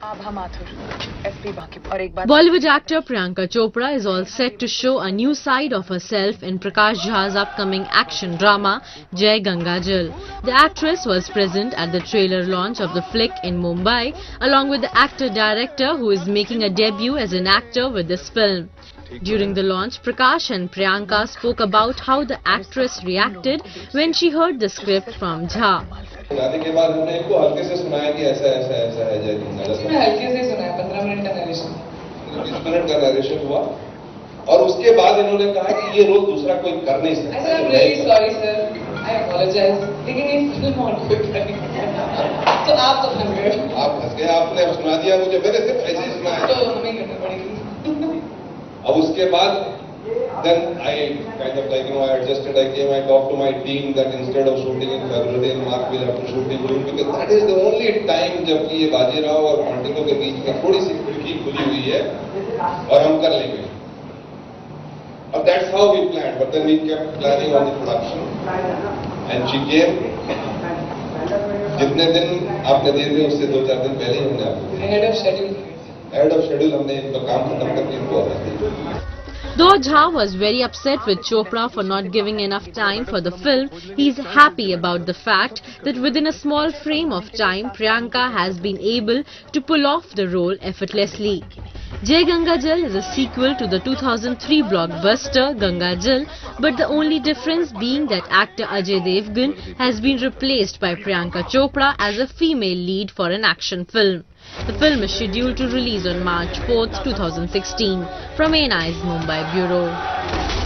Bollywood actor Priyanka Chopra is all set to show a new side of herself in Prakash Jha's upcoming action drama Jai Ganga Jal. The actress was present at the trailer launch of the flick in Mumbai along with the actor-director who is making a debut as an actor with this film. During the launch, Prakash and Priyanka spoke about how the actress reacted when she heard the script from Jha. गाने के बाद हमने इनको हल्के से सुनाया कि ऐसा ऐसा ऐसा है जय गंगा जल। इसमें हल्के से सुनाया 15 मिनट का नरेशन। 20 मिनट का नरेशन हुआ और उसके बाद इन्होंने कहा कि ये रोल दूसरा कोई कर नहीं सकता। I am really sorry sir, I apologize. लेकिन ये फिल्म और कोई कर नहीं सकता। तो आप तो हंस गए। आप हंस गए, आपने अब सुना दिया मुझे, मैंने सिर्फ ऐसे ही सुनाया। तो हमें करना पड़ेगी। अब उसके बाद then I kind of like, I adjusted, I talked to my team that instead of shooting in February and March, we'll have to shoot in June because that is the only time जब ये बाजीराव और पांडिलों के बीच में थोड़ी सी खिड़की खुली हुई है और हम कर लेंगे। And that's how we planned, but then we kept planning on the production and she came. जितने दिन आपने दिए थे उससे 2-4 दिन पहले ही हमने आपको ahead of schedule हमने इनका काम खत्म करके इनको आवाज दी। Though Jha was very upset with Chopra for not giving enough time for the film, he is happy about the fact that within a small frame of time, Priyanka has been able to pull off the role effortlessly. Jai Ganga Jal is a sequel to the 2003 blockbuster Ganga Jal, but the only difference being that actor Ajay Devgan has been replaced by Priyanka Chopra as a female lead for an action film. The film is scheduled to release on March 4, 2016 from ANI's Mumbai Bureau.